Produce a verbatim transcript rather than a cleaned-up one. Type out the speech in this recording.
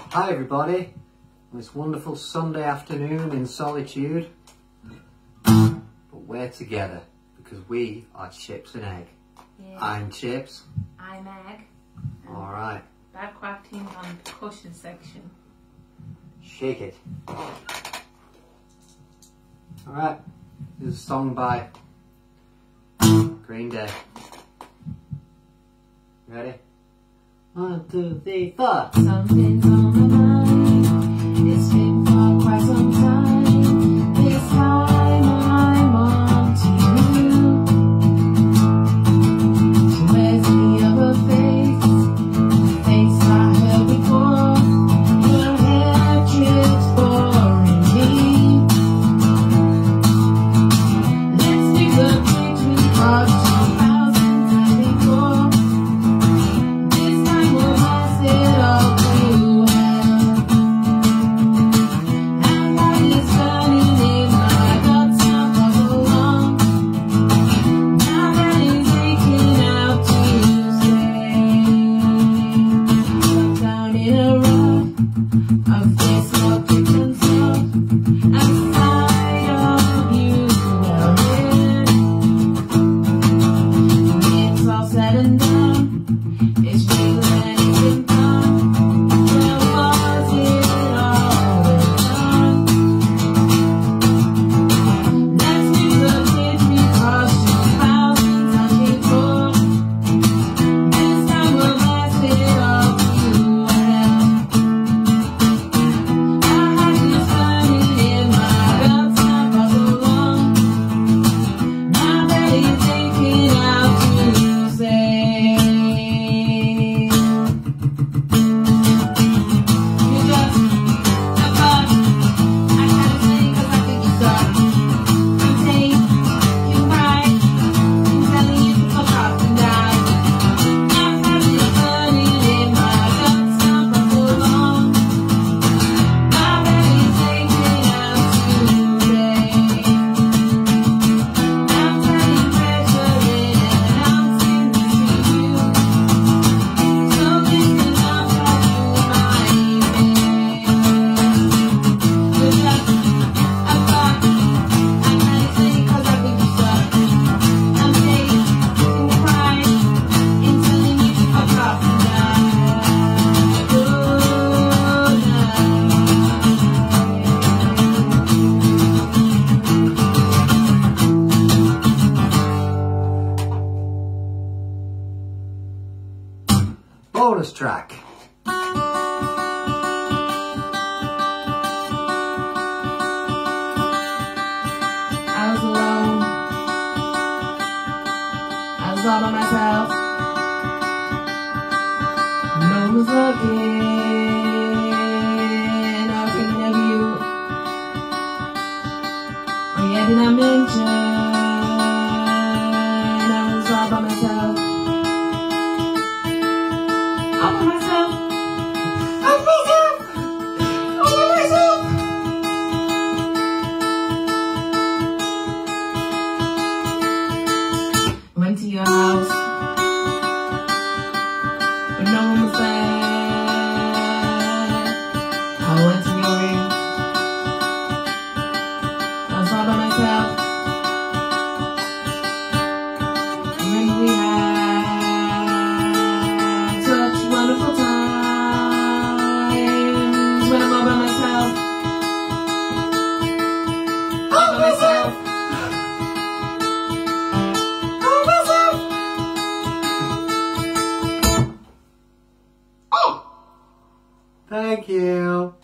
Hi everybody, on this wonderful Sunday afternoon in solitude, but we're together because we are Chips and Egg. Yeah. I'm Chips. I'm Egg. Alright. Badcraft team on the percussion section. Shake it. Alright, this is a song by Green Day. Ready? One, two, three, four. Something's on my mind. It's been for quite some time. This time I'm on to you. She wears the other face, the face I heard before. Your hair drips boring me. Let's do the bridge we crossed two thousand times before. Bonus track. I was alone. I was all by myself. No one was looking. I was thinking of you. Oh yeah, did I mention I was all by myself? All by myself. All by myself. All by myself. Went to your house, but no one was there. I went to your room. I was all by myself. Remember we had such wonderful times when I'm all by myself. All by myself. All by myself. Thank you.